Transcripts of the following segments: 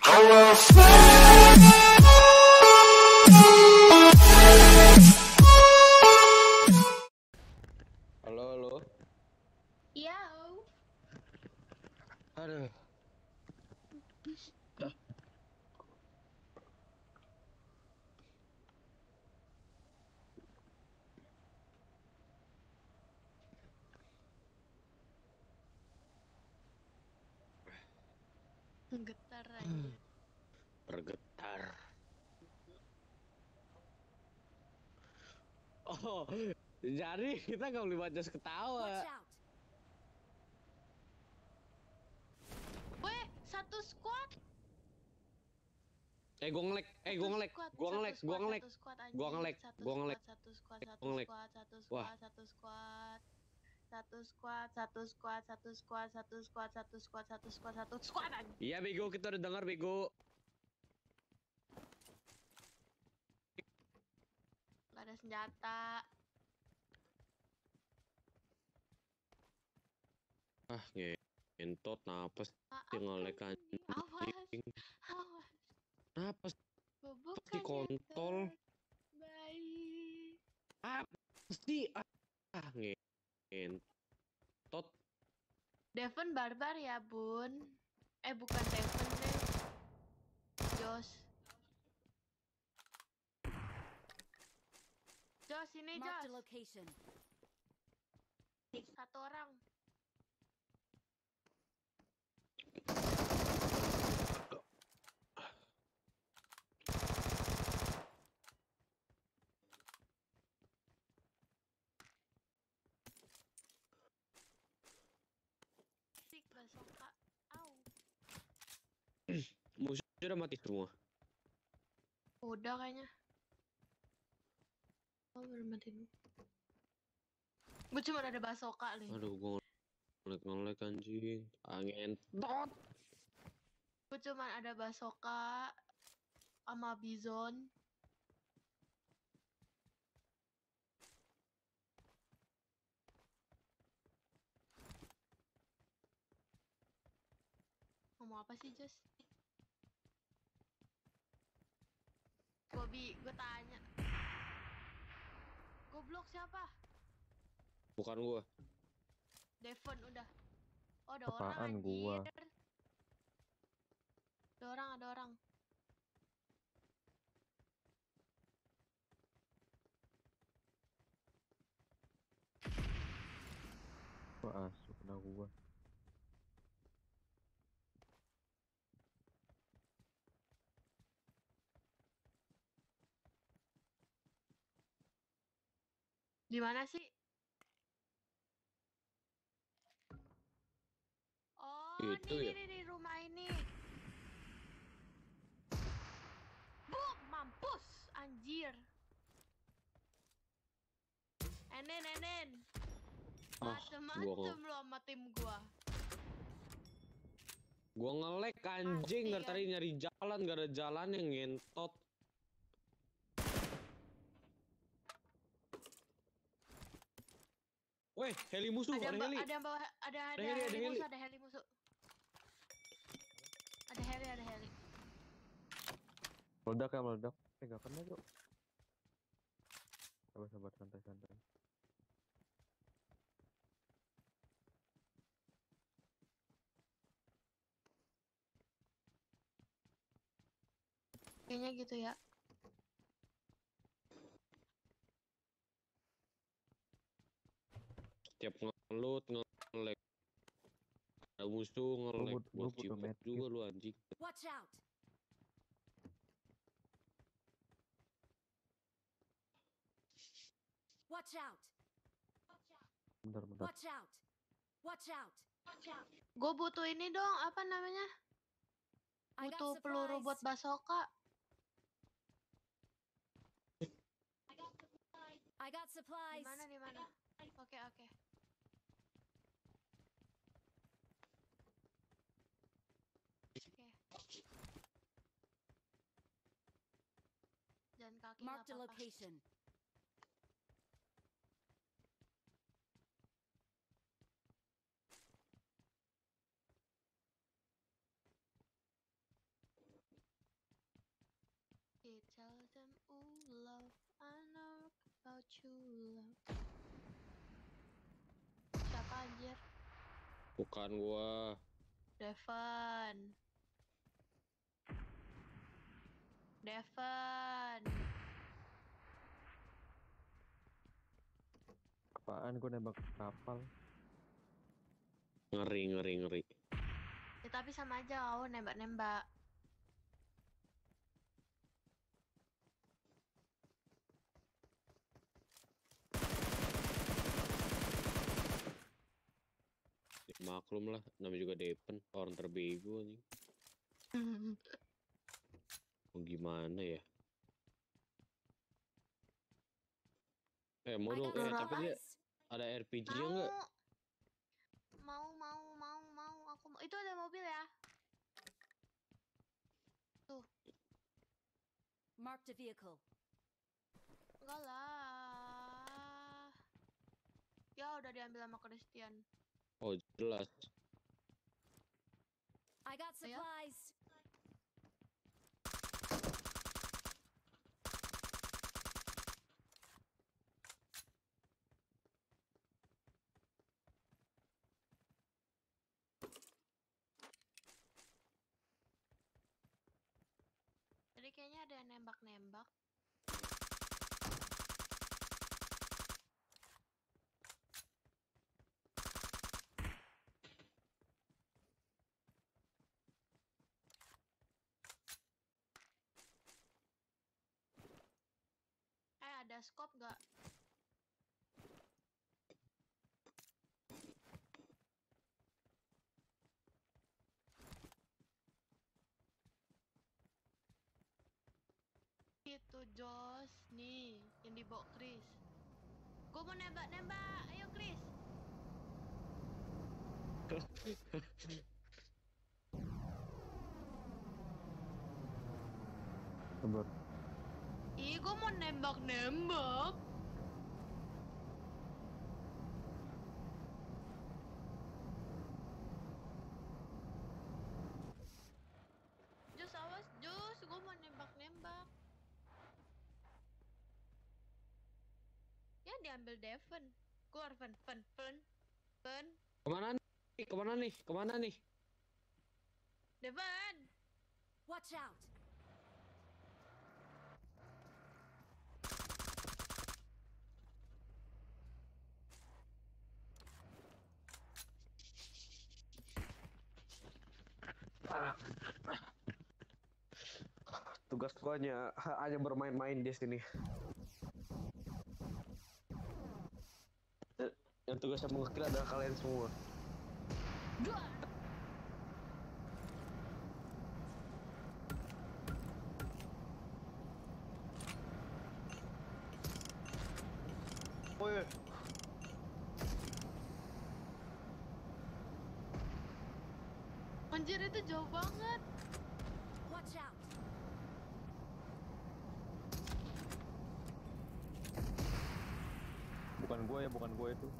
Halo, halo. Iya. Aduh. Getar aja. Bergetar. Oh, jadi kita nggak boleh baca ketawa. Weh, satu squad. Gue ngelek, gue ngelek, gue ngelek, gue ngelek, Satu squad gue anjing. ngelek, Satu gue ngelek, squad, satu squad, satu gue ngelek. squad, satu Wah. squad, satu squad. Satu squad, satu squad, satu squad, satu squad, satu squad, satu squad, satu squad anjing. Iya bego, kita udah dengar bego. Gak ada senjata. Ah, ngentot napas sih ngelek anjing. Awas. Napas Gua di bukan kontol. baik. Apa sih? Ngentot. Devon barbar ya, Bun. Bukan Devon deh. Josh. Josh, ini Josh. Location. Satu orang. Sik, basoka. Au. Musuhnya udah mati semua. Udah kayaknya. Oh, baru mati dulu. Gue cuma ada basoka nih. Aduh, gue ngelek anjing. Angin. Tot. Gue cuma ada basoka sama bizon. Ngomong apa sih, Jos? Bobby, gue tanya. Goblok siapa? Bukan gua. Devon udah. Oh, ada Apaan orang anjir. gua? Ada orang. Wah, asuh kena gua. Di mana sih? Oh, Itu ya? nih, di rumah ini. Mampus, anjir. Enen. Macem-macem lo sama tim gua. Gua ngelek anjing, Pasti, dari tadi nyari jalan, gak ada jalan yang ngentot. Weh, heli musuh, ada heli. Ada heli musuh. Ada heli. Meledak ya, meledak. Gak kena yuk. Sabar, santai. Kayaknya gitu ya. Setiap ngelut, ngelek. Ada musuh ngelek, Gua buat butuh cipok medkit. juga lu anjing. Watch out. Watch out. Bentar. Watch out. Watch out. Gue butuh ini dong, apa namanya? I got Butuh peluru supplies. buat basoka. I got supplies. Di mana? Oke. Jalan kaki Mark the nggak apa-apa. location. them ooh love, I know about you love. Siapa anjir? Bukan gua. Devon. Devon. Apaan gue nembak kapal? Ngeri. Ya tapi sama aja kau nembak-nembak. Ya, maklum lah, namanya juga Depen, orang terbego nih. Mau gimana ya? Mau I dong, got tapi dia supplies. ada RPG-nya nggak? Mau. Aku mau. Itu ada mobil ya? Tuh, Marked a vehicle. enggak lah. Ya udah diambil sama Christian. Oh jelas. I got Oh, ya? supplies. Jadi kayaknya ada yang nembak-nembak. Ada scope gak? Itu Jos nih yang dibawa Chris. Gue mau nembak-nembak, ayo Chris. Sabar. Ih, gue mau nembak-nembak. Jos awas, Jos, gue mau nembak-nembak. Ya diambil Devon. Keluar, Fen. Kemana nih? Devon. Watch out. Tugas gua hanya bermain-main di sini. Yang tugasnya mengekill adalah kalian semua. Dua. Woi, Anjir itu jauh banget. Watch out. Bukan gue itu.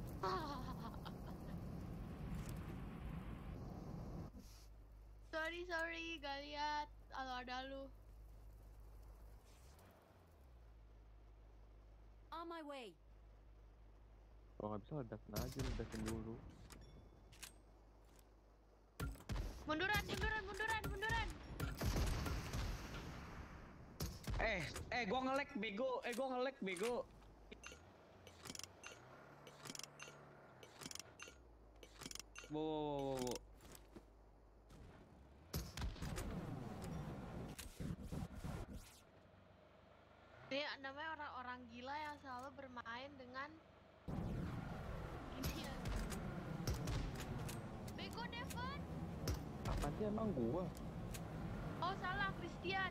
Sorry, gak lihat. Ada lu. On my way. Kalau nggak bisa ledakin aja, ledakin dulu. Munduran. gua nge-lag bego. Bo. Ini namanya orang-orang gila yang selalu bermain dengan ini ya. Bego Devon. Apaan sih emang gua? Oh salah, Christian.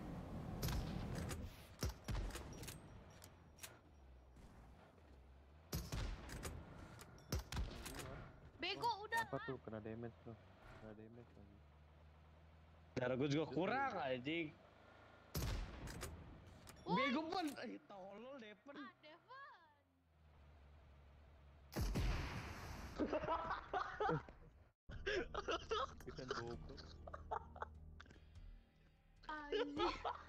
Bego udah Apa lah. tuh kena damage tuh? Kena damage lagi. Darah gua juga kurang anjing. Wah. Bego pun, tolol Depen. Ah, Devon. Kita goblok. Anjir.